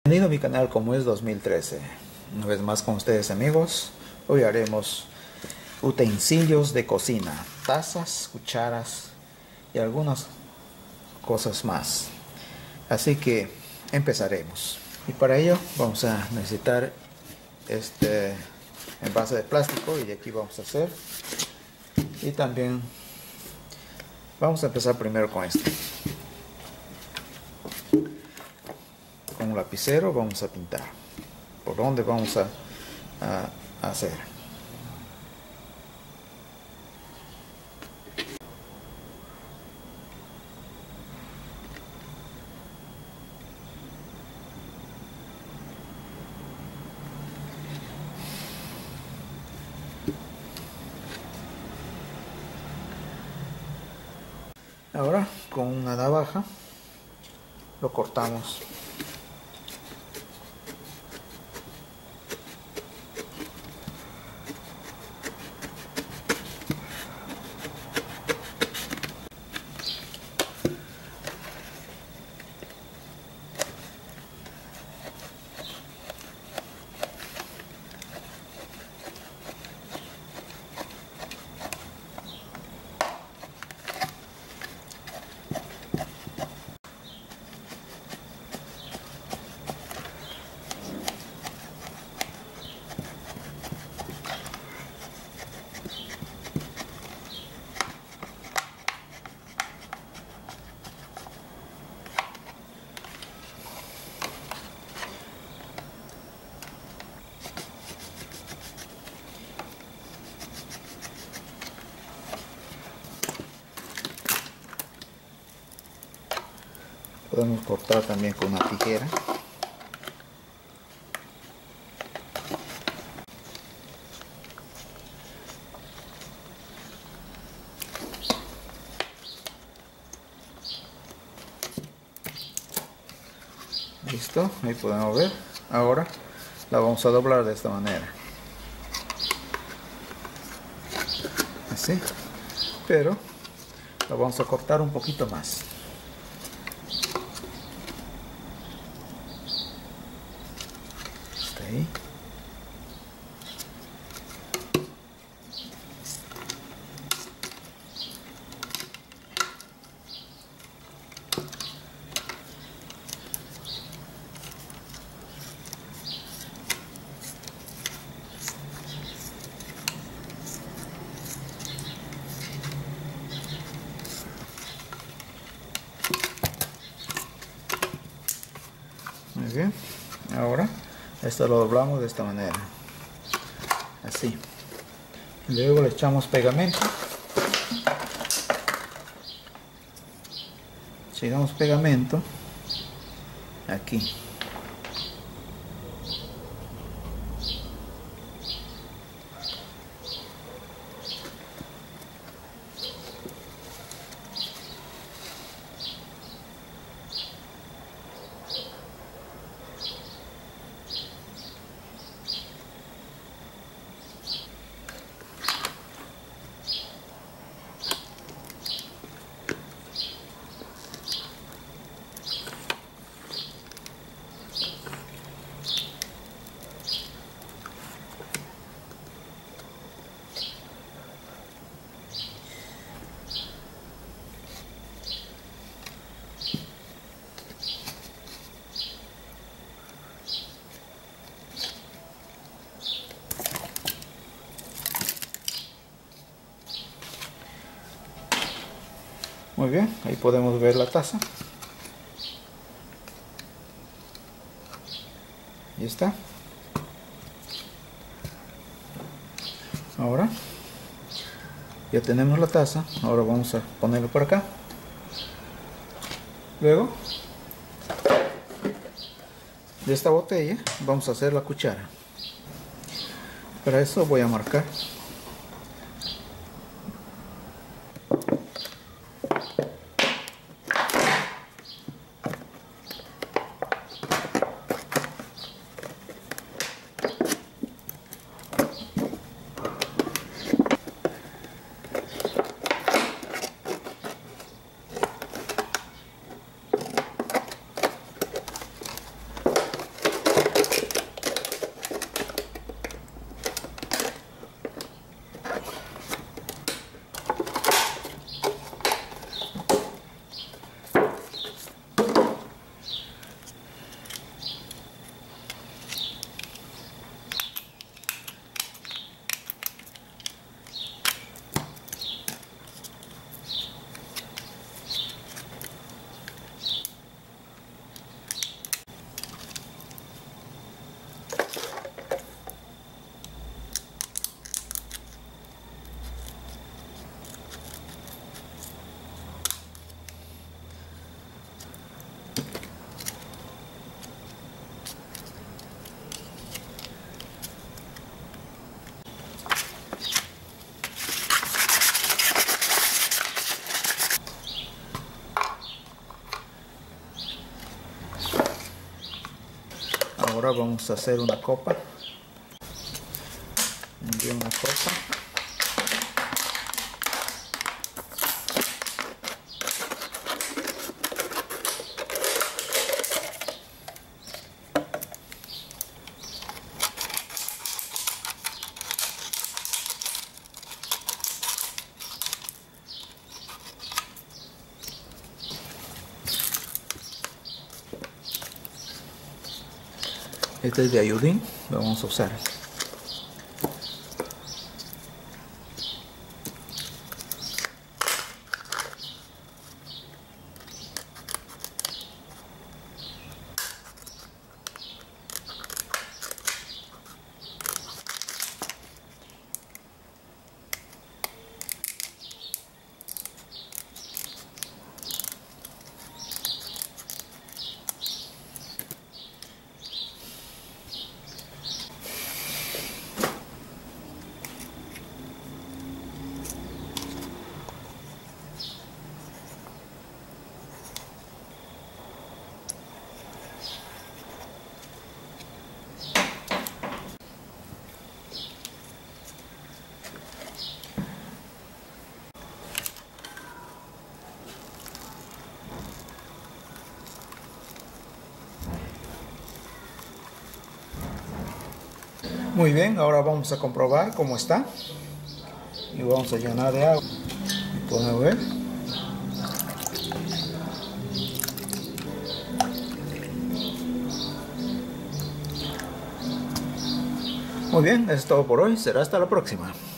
Bienvenido a mi canal como es 2013. Una vez más con ustedes, amigos. Hoy haremos utensilios de cocina, tazas, cucharas y algunas cosas más. Así que empezaremos. Y para ello vamos a necesitar este envase de plástico, y de aquí vamos a hacer. Y también vamos a empezar primero con este. Con un lapicero vamos a pintar por donde vamos a hacer. Ahora con una navaja lo cortamos. Podemos cortar también con una tijera. Listo, ahí podemos ver. Ahora la vamos a doblar de esta manera. Así. Pero la vamos a cortar un poquito más. Hasta ahí. Muy bien, ahora esto lo doblamos de esta manera, así. Luego le echamos pegamento. Echamos pegamento aquí. Muy bien, ahí podemos ver la taza. Ahí está. Ahora ya tenemos la taza. Ahora vamos a ponerlo por acá. Luego de esta botella vamos a hacer la cuchara. Para eso voy a marcar. Ahora vamos a hacer una copa. Una copa. Este es de ayudín, lo vamos a usar. Muy bien, ahora vamos a comprobar cómo está. Y vamos a llenar de agua. Pueden ver. Muy bien, eso es todo por hoy. Será hasta la próxima.